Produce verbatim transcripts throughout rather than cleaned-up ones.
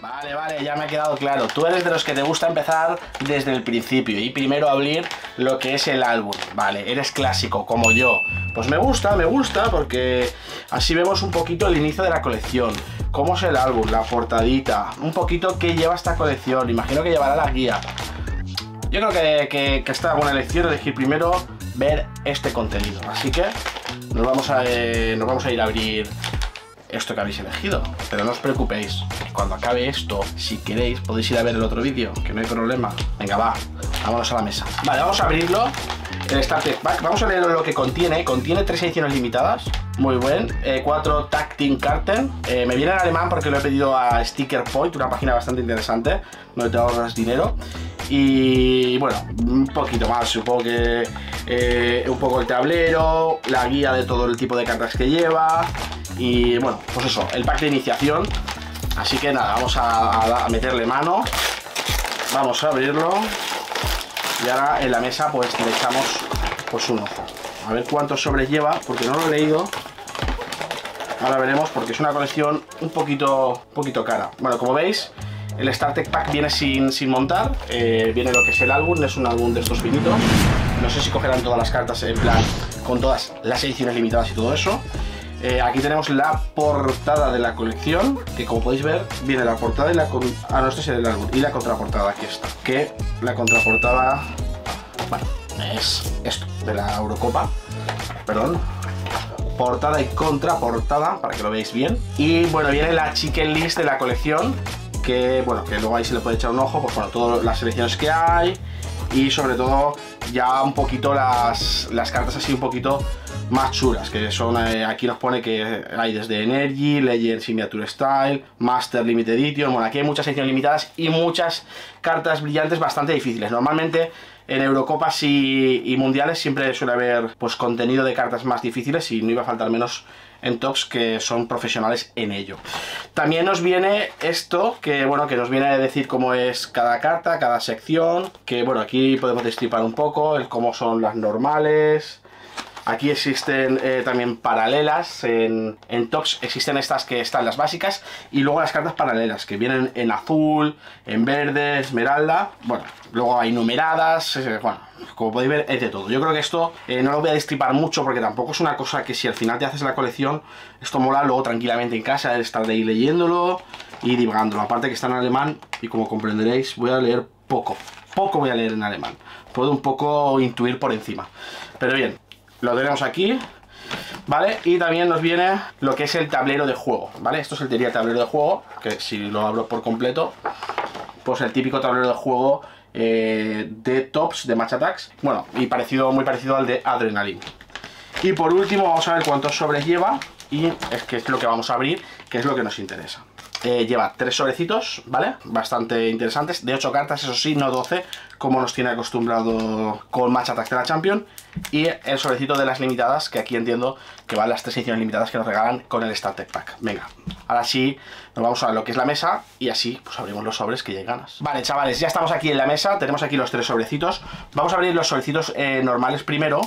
Vale, vale, ya me ha quedado claro. Tú eres de los que te gusta empezar desde el principio y primero abrir lo que es el álbum. Vale, eres clásico, como yo. Pues me gusta, me gusta, porque así vemos un poquito el inicio de la colección. Cómo es el álbum, la portadita, un poquito qué lleva esta colección. Imagino que llevará la guía. Yo creo que, que, que está buena elección elegir primero ver este contenido. Así que nos vamos a, eh, nos vamos a ir a abrir esto que habéis elegido, pero no os preocupéis, cuando acabe esto, si queréis podéis ir a ver el otro vídeo, que no hay problema. Venga, va, vámonos a la mesa. Vale, vamos a abrirlo, el Starter Pack. Vamos a leer lo que contiene. Contiene tres ediciones limitadas, muy buen, eh, cuatro Tag Team Karten, eh, me viene en alemán porque lo he pedido a Sticker Point, una página bastante interesante donde te ahorras dinero. Y bueno, un poquito más, supongo que eh, un poco el tablero, la guía de todo el tipo de cartas que lleva. Y bueno, pues eso, el pack de iniciación. Así que nada, vamos a, a, a meterle mano. Vamos a abrirlo. Y ahora en la mesa pues le echamos pues un ojo. A ver cuántos sobres lleva, porque no lo he leído. Ahora veremos, porque es una colección un poquito, un poquito cara. Bueno, como veis, el Starter Pack viene sin, sin montar. eh, Viene lo que es el álbum, es un álbum de estos finitos. No sé si cogerán todas las cartas en plan con todas las ediciones limitadas y todo eso. Eh, aquí tenemos la portada de la colección, que como podéis ver viene la portada y la con... ah, no, este es el álbum, y la contraportada, aquí está. Que la contraportada, bueno, es esto, de la Eurocopa, perdón. Portada y contraportada, para que lo veáis bien. Y bueno, viene la chicken list de la colección, que bueno, que luego ahí se le puede echar un ojo, pues bueno, todas las selecciones que hay. Y sobre todo ya un poquito las, las cartas así un poquito más chulas, que son, eh, aquí nos pone que hay desde Energy, Legend Signature Style, Master Limited Edition. Bueno, aquí hay muchas ediciones limitadas y muchas cartas brillantes bastante difíciles. Normalmente en Eurocopas y, y Mundiales siempre suele haber pues contenido de cartas más difíciles, y no iba a faltar menos en tops que son profesionales en ello. También nos viene esto, que bueno, que nos viene a decir cómo es cada carta, cada sección, que bueno, aquí podemos destripar un poco el cómo son las normales. Aquí existen eh, también paralelas, en, en tops existen estas que están las básicas, y luego las cartas paralelas que vienen en azul, en verde, esmeralda. Bueno, luego hay numeradas, eh, bueno, como podéis ver es de todo. Yo creo que esto eh, no lo voy a destripar mucho, porque tampoco es una cosa que si al final te haces la colección, esto mola luego tranquilamente en casa, estar de ahí leyéndolo y divagándolo. Aparte que está en alemán y como comprenderéis voy a leer poco, poco voy a leer en alemán. Puedo un poco intuir por encima, pero bien. Lo tenemos aquí, ¿vale? Y también nos viene lo que es el tablero de juego, ¿vale? Esto es el teoría tablero de juego, que si lo abro por completo, pues el típico tablero de juego eh, de tops, de match attacks. Bueno, y parecido, muy parecido al de Adrenaline. Y por último vamos a ver cuántos sobres lleva, y es que es lo que vamos a abrir, que es lo que nos interesa. Eh, lleva tres sobrecitos, ¿vale? Bastante interesantes, de ocho cartas, eso sí, no doce, como nos tiene acostumbrado con Match Attack de la Champions. Y el sobrecito de las limitadas, que aquí entiendo que van las tres ediciones limitadas que nos regalan con el Starter Pack. Venga, ahora sí, nos vamos a lo que es la mesa, y así pues abrimos los sobres, que ya hay ganas. Vale, chavales, ya estamos aquí en la mesa, tenemos aquí los tres sobrecitos. Vamos a abrir los sobrecitos eh, normales primero.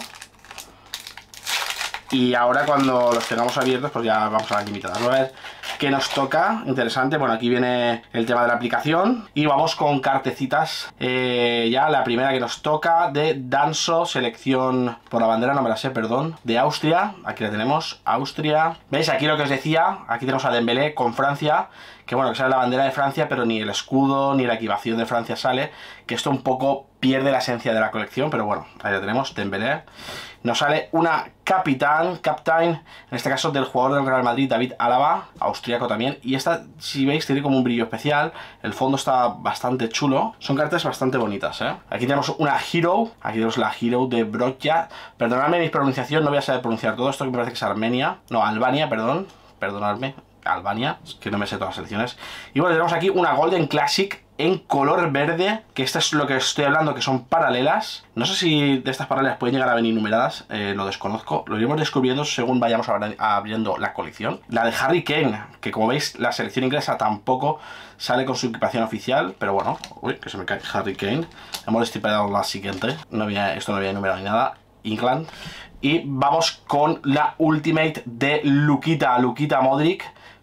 Y ahora cuando los tengamos abiertos, pues ya vamos a las limitadas. Vamos a ver qué nos toca. Interesante. Bueno, aquí viene el tema de la aplicación. Y vamos con cartecitas. Eh, ya la primera que nos toca de Danso, selección por la bandera, no me la sé, perdón. De Austria. Aquí la tenemos, Austria. ¿Veis? Aquí lo que os decía. Aquí tenemos a Dembélé con Francia. Que bueno, que sale la bandera de Francia, pero ni el escudo ni la equipación de Francia sale. Que esto un poco pierde la esencia de la colección, pero bueno, ahí la tenemos, Dembélé. Nos sale una capitán, captain, en este caso del jugador del Real Madrid, David Alaba, austríaco también. Y esta, si veis, tiene como un brillo especial. El fondo está bastante chulo. Son cartas bastante bonitas, ¿eh? Aquí tenemos una Hero. Aquí tenemos la Hero de Brocha. Perdonadme mi pronunciación, no voy a saber pronunciar todo esto, que me parece que es Armenia. No, Albania, perdón. Perdonadme. Albania, es que no me sé todas las selecciones. Y bueno, tenemos aquí una Golden Classic en color verde, que esto es lo que estoy hablando, que son paralelas. No sé si de estas paralelas pueden llegar a venir numeradas, eh, lo desconozco. Lo iremos descubriendo según vayamos abriendo la colección. La de Harry Kane, que como veis la selección inglesa tampoco sale con su equipación oficial, pero bueno, uy, que se me cae Harry Kane. Hemos destripado la siguiente, no había, esto no había numerado ni nada, England. Y vamos con la Ultimate de Luquita, Luquita Modric,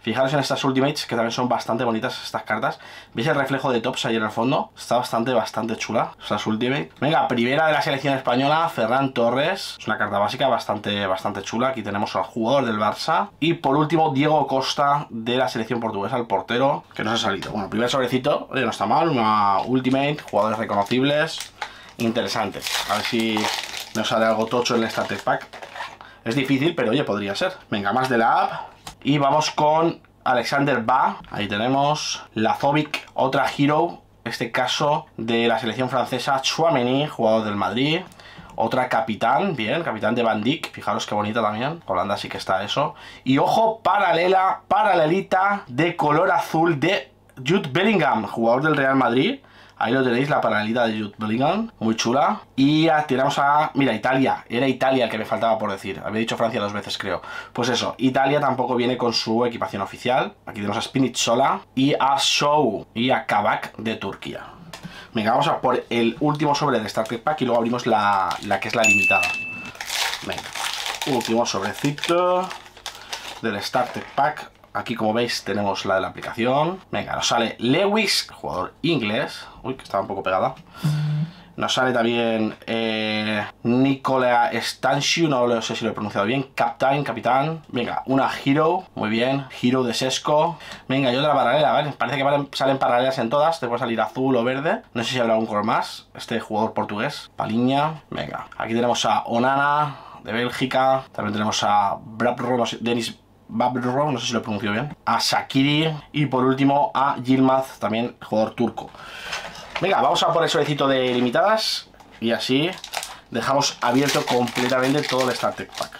Fijaros en estas Ultimates, que también son bastante bonitas estas cartas. ¿Veis el reflejo de tops ahí en el fondo? Está bastante, bastante chula estas Ultimates. Venga, primera de la selección española, Ferran Torres. Es una carta básica bastante, bastante chula. Aquí tenemos al jugador del Barça. Y por último, Diego Costa de la selección portuguesa, el portero, que nos ha salido. Bueno, primer sobrecito, oye, no está mal. Una Ultimate, jugadores reconocibles. Interesante. A ver si nos sale algo tocho en el Starter Pack. Es difícil, pero oye, podría ser. Venga, más de la app. Y vamos con Alexander Ba. Ahí tenemos Lazovic, otra Hero. Este caso de la selección francesa, Tchouaméni, jugador del Madrid. Otra capitán, bien, capitán de Van Dijk. Fijaros qué bonita también. Holanda sí que está eso. Y ojo, paralela, paralelita de color azul de Jude Bellingham, jugador del Real Madrid. Ahí lo tenéis, la paralelita de Jude Bellingham, muy chula. Y ya tiramos a... Mira, Italia. Era Italia el que me faltaba por decir. Había dicho Francia dos veces, creo. Pues eso, Italia tampoco viene con su equipación oficial. Aquí tenemos a Spinazzola y a Show y a Kabak de Turquía. Venga, vamos a por el último sobre del Starter Pack y luego abrimos la, la que es la limitada. Venga, último sobrecito del Starter Pack. Aquí, como veis, tenemos la de la aplicación. Venga, nos sale Lewis, jugador inglés. Uy, que estaba un poco pegada. Nos sale también eh, Nicola Stanciu, no sé si lo he pronunciado bien. Captain, capitán. Venga, una Hero, muy bien. Hero de Sesco. Venga, y otra paralela, ¿vale? Parece que valen, salen paralelas en todas. Te puede salir azul o verde. No sé si habrá algún color más. Este jugador portugués, Paliña. Venga, aquí tenemos a Onana, de Bélgica. También tenemos a Brabro, no sé, Denis Babro, no sé si lo pronuncio bien. A Shaqiri. Y por último a Yilmaz, también jugador turco. Venga, vamos a por el sobrecito de limitadas. Y así dejamos abierto completamente todo el Starter Pack.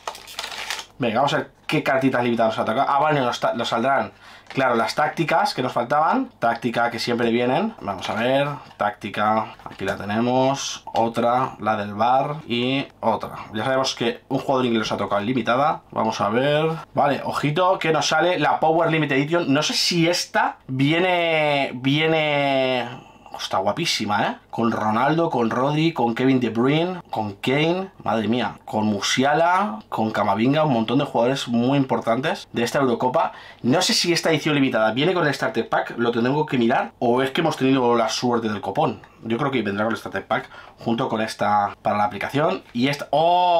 Venga, vamos a ver qué cartitas limitadas nos ha tocado. Ah, vale, nos, nos saldrán, claro, las tácticas que nos faltaban. Táctica que siempre vienen. Vamos a ver, táctica, aquí la tenemos. Otra, la del bar y otra. Ya sabemos que un jugador inglés nos ha tocado en limitada. Vamos a ver. Vale, ojito que nos sale la Power Limited Edition. No sé si esta viene... Viene... Está guapísima, ¿eh? Con Ronaldo, con Rodri, con Kevin De Bruyne, con Kane, madre mía, con Musiala, con Camavinga, un montón de jugadores muy importantes de esta Eurocopa. No sé si esta edición limitada viene con el Starter Pack, lo tengo que mirar, o es que hemos tenido la suerte del copón. Yo creo que vendrá con el Starter Pack junto con esta para la aplicación. Y esta...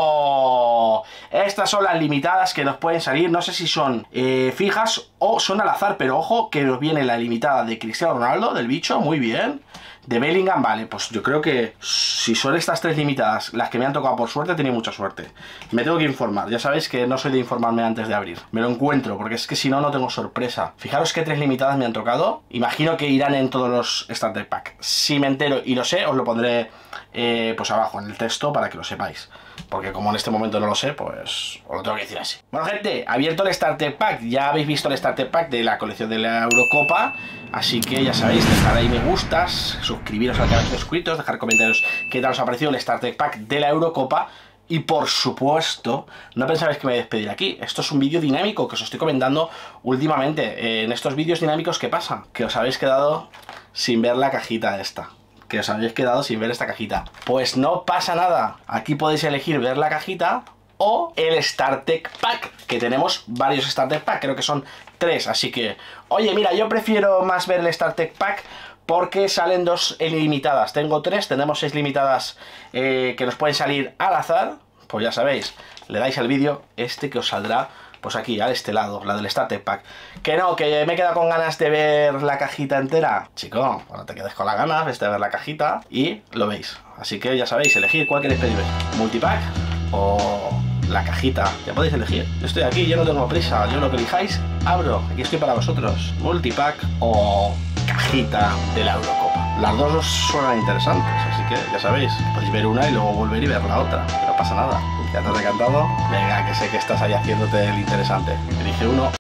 ¡Oh! Estas son las limitadas que nos pueden salir. No sé si son eh, fijas o son al azar, pero ojo que nos viene la limitada de Cristiano Ronaldo, del bicho, muy bien. De Bellingham, vale, pues yo creo que si son estas tres limitadas las que me han tocado por suerte, he tenido mucha suerte. Me tengo que informar, ya sabéis que no soy de informarme antes de abrir. Me lo encuentro, porque es que si no, no tengo sorpresa. Fijaros qué tres limitadas me han tocado. Imagino que irán en todos los Starter Pack. Si me entero y lo sé, os lo pondré eh, pues abajo en el texto para que lo sepáis. Porque como en este momento no lo sé, pues os lo tengo que decir así. Bueno, gente, abierto el Starter Pack. Ya habéis visto el Starter Pack de la colección de la Eurocopa. Así que ya sabéis, dejar ahí me gustas, suscribiros al canal de suscritos, dejar comentarios qué tal os ha parecido el Starter Pack de la Eurocopa. Y por supuesto, no pensáis que me voy a despedir aquí. Esto es un vídeo dinámico que os estoy comentando últimamente. En estos vídeos dinámicos, ¿qué pasa? Que os habéis quedado sin ver la cajita esta. Que os habéis quedado sin ver esta cajita. Pues no pasa nada. Aquí podéis elegir ver la cajita o el Starter Pack, que tenemos varios Starter Pack, creo que son tres. Así que, oye, mira, yo prefiero más ver el Starter Pack porque salen dos ilimitadas. Tengo tres, tenemos seis limitadas eh, que nos pueden salir al azar. Pues ya sabéis, le dais al vídeo este que os saldrá pues aquí, a este lado, la del Starter Pack. Que no, que me he quedado con ganas de ver la cajita entera. Chico, bueno, te quedes con las ganas de ver la cajita y lo veis. Así que ya sabéis, elegir cuál queréis pedir. Multipack o la cajita. Ya podéis elegir. Yo estoy aquí, yo no tengo prisa. Yo lo que elijáis, abro. Aquí estoy para vosotros. Multipack o cajita de la Eurocopa. Las dos os suenan interesantes, así que ya sabéis, podéis ver una y luego volver y ver la otra. Que no pasa nada. ¿Ya te has decantado? Venga, que sé que estás ahí haciéndote el interesante. Elige uno.